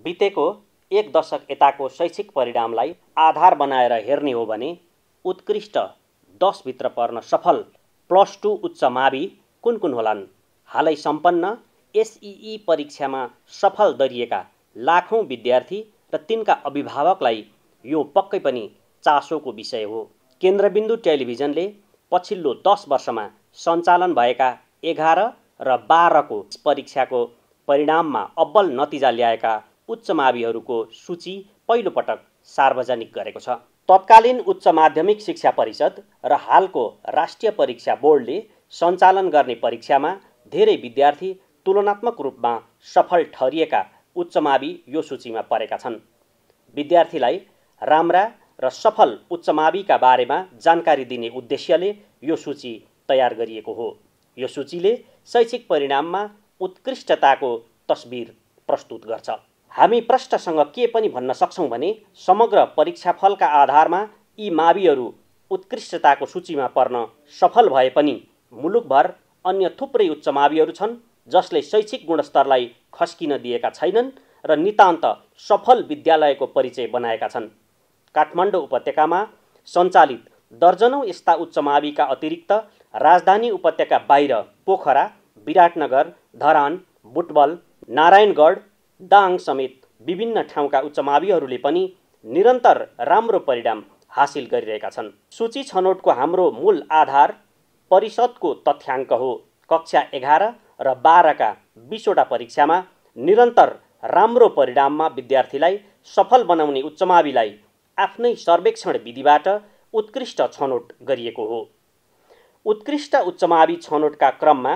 बितेको एक दशक यताको शैक्षिक परिणामलाई आधार बनाएर हेर्ने हो भने उत्कृष्ट 10 भित्र पर्न सफल +2 उच्च मावि कुन कुन होलान्? हालै सम्पन्न एसईई परीक्षामा सफल दरिएका लाखौं विद्यार्थी र तिनका अभिभावकलाई यो पक्कै पनि चासोको विषय हो। केन्द्रबिन्दु टेलिभिजनले पछिल्लो 10 वर्षमा सञ्चालन भएका 11 र 12 को परीक्षाको परिणाममा अब्बल नतिजा ल्याएका उच्च माविहरूको सूची पहिलो पटक सार्वजनिक गरेको छ। तत्कालीन उच्च माध्यमिक शिक्षा परिषद र हालको राष्ट्रिय परीक्षा बोर्डले सञ्चालन गर्ने परीक्षामा धेरै विद्यार्थी तुलनात्मक रूपमा सफल ठहरिएका उच्च मावि यो सूचीमा परेका छन्। विद्यार्थीलाई राम्रा र सफल उच्च माविका बारेमा जानकारी दिने उद्देश्यले यो सूची तयार गरिएको हो। यो सूचीले शैक्षिक परिणाममा उत्कृष्टताको तस्बिर प्रस्तुत गर्छ। हामी प्रष्टसँग के पनि भन्न सक्छौँ भने समग्र परीक्षाफलका आधारमा यी माविहरू उत्कृष्टताको सूचीमा पर्न सफल भए पनि मुलुकभर अन्य थुप्रै उच्च माविहरू छन् जसले शैक्षिक गुणस्तरलाई खस्किन दिएका छैनन् र नितान्त सफल विद्यालयको परिचय बनाएका छन्। काठमाडौँ उपत्यकामा सञ्चालित दर्जनौं यस्ता उच्च माविका अतिरिक्त राजधानी उपत्यका बाहिर पोखरा, विराटनगर, धरान, बुटवल, नारायणगढ, दाङ समेत विभिन्न ठाउँका उच्च माविहरूले पनि निरन्तर राम्रो परिणाम हासिल गरिरहेका छन्। सूची छनौटको हाम्रो मूल आधार परिषदको तथ्याङ्क हो। कक्षा 11 र 12 का 20 वटा परीक्षामा निरन्तर राम्रो परिणाममा विद्यार्थीलाई सफल बनाउने उच्च माविलाई आफ्नै सर्वेक्षण विधिबाट उत्कृष्ट छनौट गरिएको हो। उत्कृष्ट उच्च मावि छनौटका क्रममा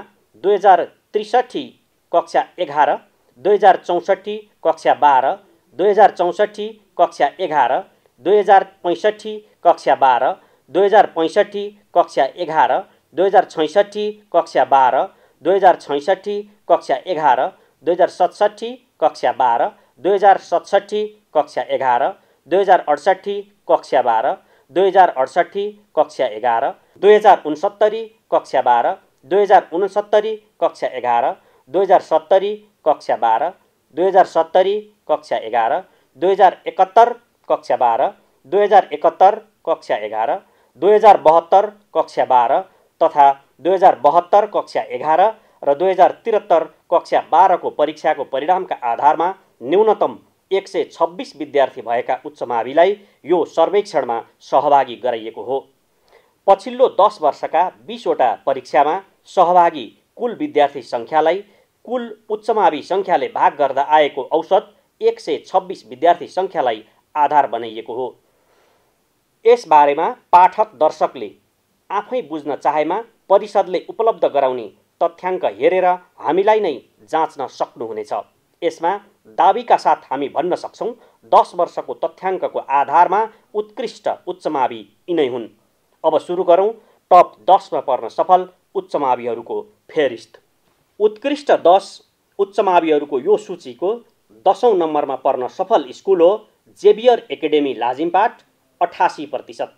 2063 कक्षा 11, 2064 कक्षा 12, 2064 कक्षा 11, 2065 कक्षा 12, 2065 कक्षा 11, 2066 कक्षा 12, 2066 कक्षा 11, 2067 कक्षा 12, 2067 कक्षा 11, 2068 कक्षा 12, 2068 कक्षा 11, 2069 कक्षा 12, 2069 कक्षा 11, 2070 कक्षा 12, 2070 कक्षा 11, 2071 कक्षा 12, 2071 कक्षा 11, 2072 कक्षा 12 तथा 2072 कक्षा 11 र 2073 कक्षा 12 को परीक्षाको परिणामका आधारमा न्यूनतम 126 विद्यार्थी भएका उच्च माविलाई यो सर्वेक्षणमा सहभागी गराइएको हो। पछिल्लो 10 वर्षका 20 वटा परीक्षामा सहभागी कुल विद्यार्थी सङ्ख्यालाई कुल उच्च मावि सङ्ख्याले भाग गर्दा आएको औसत 126 विद्यार्थी सङ्ख्यालाई आधार बनाइएको हो। यसबारेमा पाठक दर्शकले आफै बुझ्न चाहेमा परिषदले उपलब्ध गराउने तथ्याङ्क हेरेर हामीलाई नै जाँच्न सक्नुहुनेछ। यसमा दाबीका साथ हामी भन्न सक्छौँ 10 वर्षको तथ्याङ्कको आधारमा उत्कृष्ट उच्च मावि यिनै हुन्। अब सुरु गरौँ टप 10 मा पर्न सफल उच्च माविहरूको फेरिस्त। उत्कृष्ट 10 उच्च माविहरूको यो सूचीको 10औं नम्बरमा पर्न सफल स्कुल हो जेभियर एकाडेमी लाजिमपाट 88%।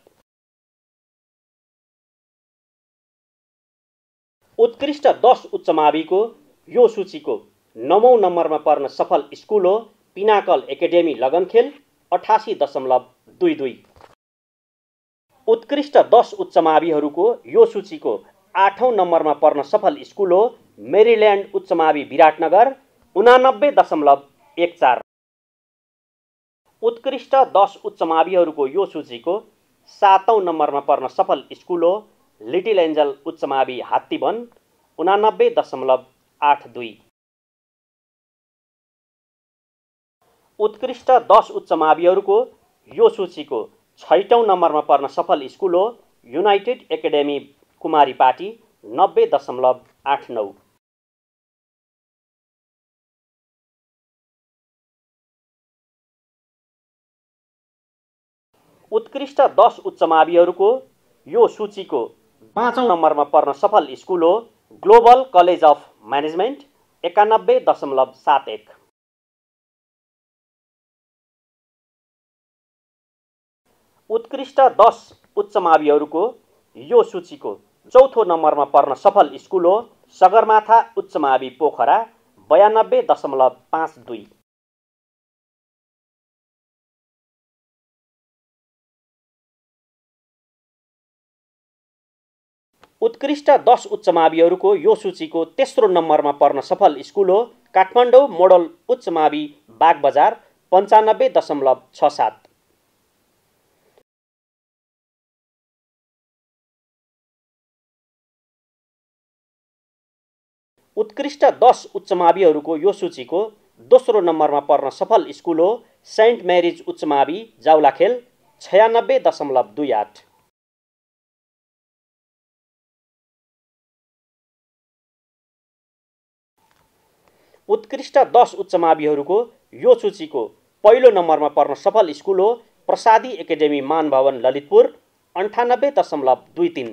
उत्कृष्ट 10 उच्च माविको यो सूचीको 9औं नम्बरमा पर्न सफल स्कुल हो पिनाकल एकाडेमी लगनखेल 88.22। उत्कृष्ट 10 उच्च माविहरूको यो सूचीको 8औं नम्बरमा पर्न सफल स्कुल हो मेरील्यान्ड उच्च मावि विराटनगर 89.14। उत्कृष्ट 10 उच्च माविहरूको यो सूचीको 7औं नम्बरमा पर्न सफल स्कुल हो लिटिल एन्जल उच्च मावि हात्तीबन 89.82। उत्कृष्ट 10 उच्च माविहरूको यो सूचीको 6औं नम्बरमा पर्न सफल स्कुल हो युनाइटेड एकाडेमी कुमारीपाटी 90.89। उत्कृष्ट 10 उच्च माविहरूको यो सूचीको 5औं नम्बरमा पर्न सफल स्कुल हो ग्लोबल कलेज अफ म्यानेजमेन्ट 91.71। उत्कृष्ट 10 उच्च माविहरूको यो सूचीको 4थो नम्बरमा पर्न सफल स्कुल हो सगरमाथा उच्च मावि पोखरा 92.52। उत्कृष्ट 10 उच्च माविहरूको यो सूचीको तेस्रो नम्बरमा पर्न सफल स्कुल हो काठमाडौँ मोडल उच्च मावि बागबजार 95.67। उत्कृष्ट 10 उच्च माविहरूको यो सूचीको दोस्रो नम्बरमा पर्न सफल स्कुल हो सेन्ट मेरिज उच्च मावि जाउलाखेल 96.28। उत्कृष्ट 10 उच्च माविहरूको यो सूचीको पहिलो नम्बरमा पर्न सफल स्कुल हो प्रसादी एकाडेमी मानभवन ललितपुर 98.23।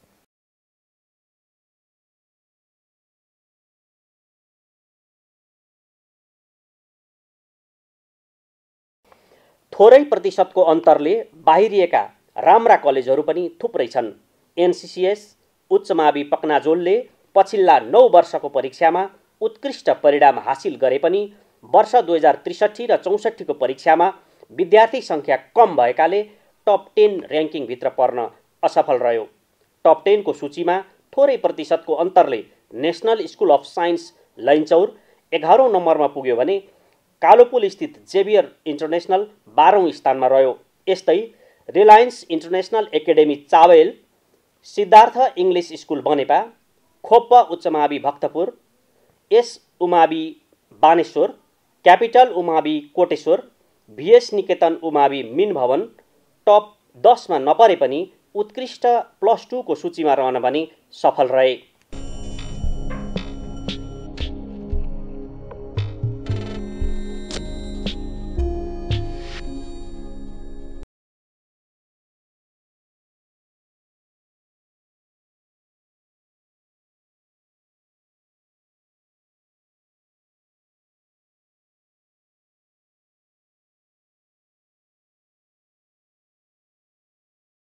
थोरै प्रतिशतको अन्तरले बाहिरिएका राम्रा कलेजहरू पनि थुप्रै छन्। एनसीसीएस उच्च मावि पक्नाजोलले पछिल्ला 9 वर्षको परीक्षामा उत्कृष्ट परिणाम हासिल गरे पनि वर्ष 2063 र 64 को परीक्षामा विद्यार्थी सङ्ख्या कम भएकाले टप 10 र्याङ्किङभित्र पर्न असफल रह्यो। टप 10 को सूचीमा थोरै प्रतिशतको अन्तरले national school of science Lainchaur 11औं नम्बरमा पुग्यो भने कालोपुल स्थित जेभियर इन्टरनेसनल 12औं स्थानमा रह्यो। यस्तै reliance international academy Chabahil, Siddhartha English school Banepa, Khoppa उच्च मावि भक्तपुर, एस उमावि बानेश्वर, क्यापिटल उमावि कोटेश्वर, भिएस निकेतन उमावि मिन भवन टप 10 मा नपरे पनि उत्कृष्ट +2 को सूचीमा रहन भने सफल रहे।